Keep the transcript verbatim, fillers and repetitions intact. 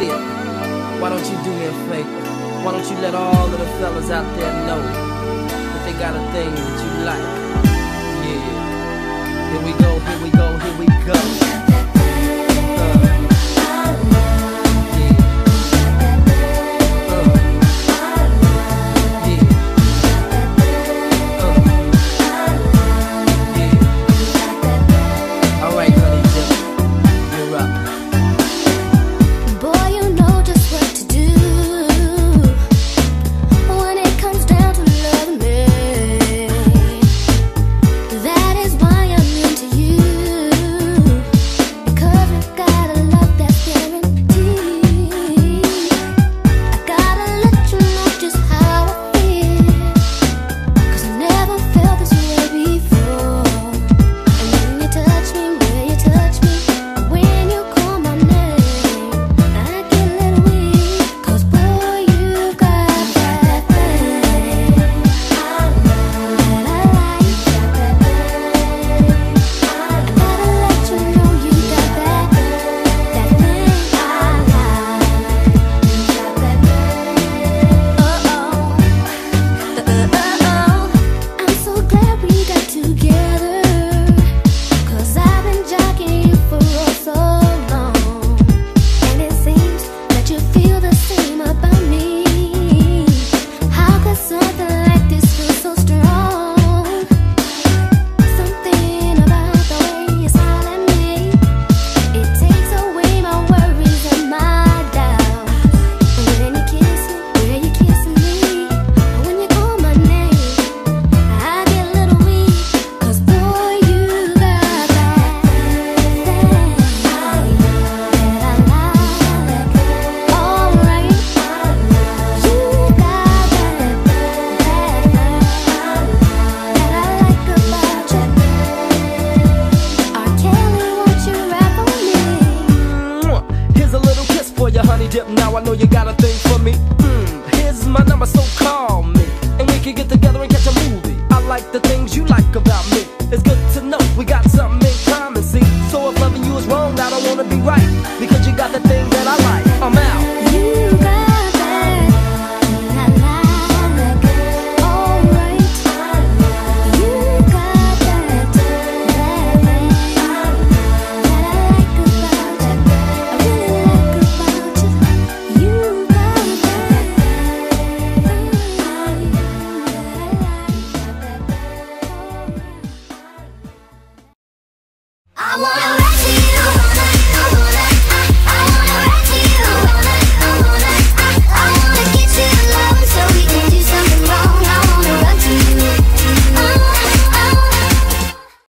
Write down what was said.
Elliot, why don't you do me a favor? Why don't you let all of the fellas out there know that they got a thing that you like? Yeah. Here we go, here we go, here we go. Now I know you got a thing for me. Mm, here's my number, so call me, and we can get together and catch a movie. I like the things you like about me. It's good to know we got something in common, see. So if loving you is wrong, I don't wanna be right, because you got the thing that I like. I'm out. You got I wanna